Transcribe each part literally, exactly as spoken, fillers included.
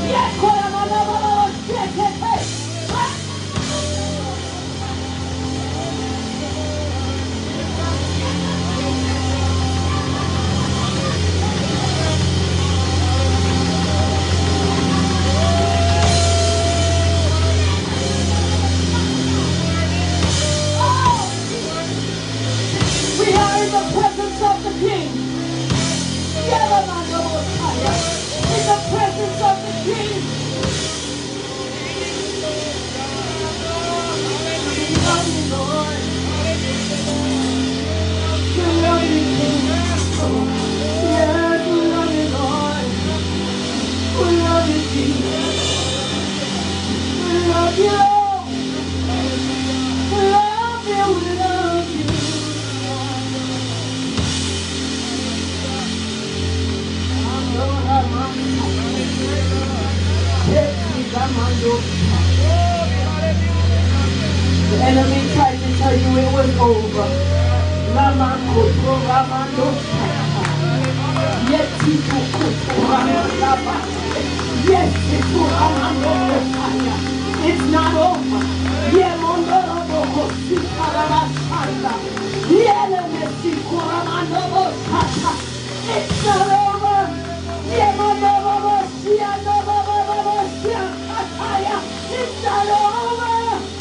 The enemy tried to tell you it was over. Lama koto ramando shaka. Yeti koto ramando. Yes, it's ramando shaka. It's not over. Yemondo robo sikarama shaka. Yelemesi ramando shaka. It's not over. Yemondo robo siano robo shaka. It's not over.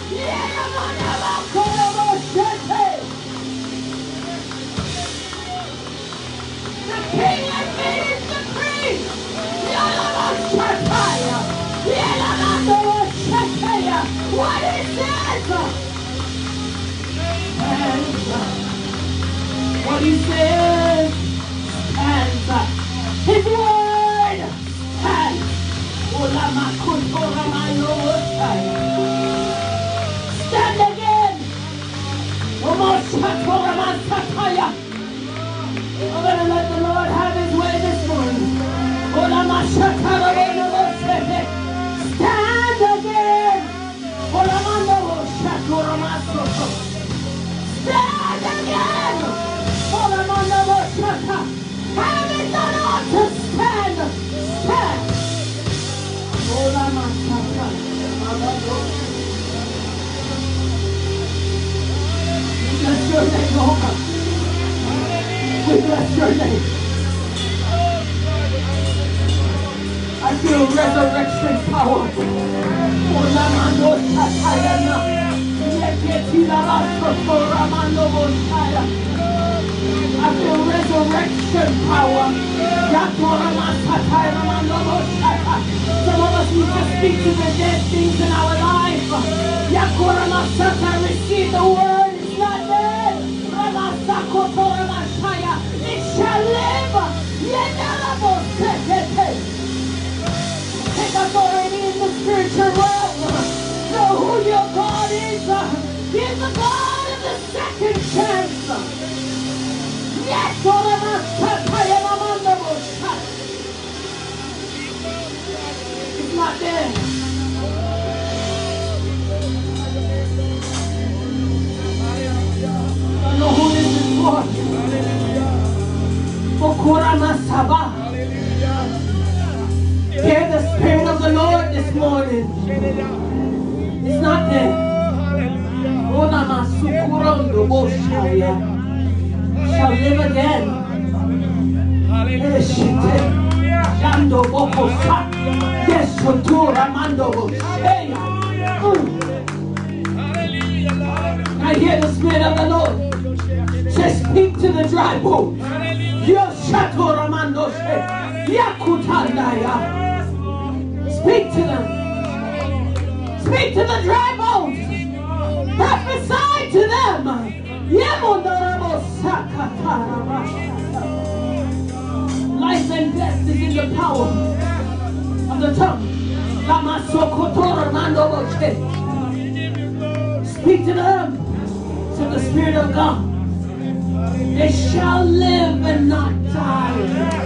The king has made his decree. What is that? What he says stands. His word stands. Stand again. I'm going to let the Lord have his way this morning. Stand again. Stand again. Have it the Lord to stand. Stand. Bless your name, Lord. We bless your name. I feel resurrection power. I feel resurrection power. Some of us need to speak to the dead things in our life. Receive the word. It's not dead. It shall live. Take authority in the spiritual realm. Know who your God is. He's the God of the second chance. Yes, it's not dead. I know who this is for. Hear the Spirit of the Lord this morning. It's not dead. Shall live again. I hear the Spirit of the Lord. Say, speak to the dry bones. Speak to them. Speak to the dry bones. Prophesy to them. Life and death is in the power of the tongue. Speak to them. To the Spirit of God. They shall live and not die.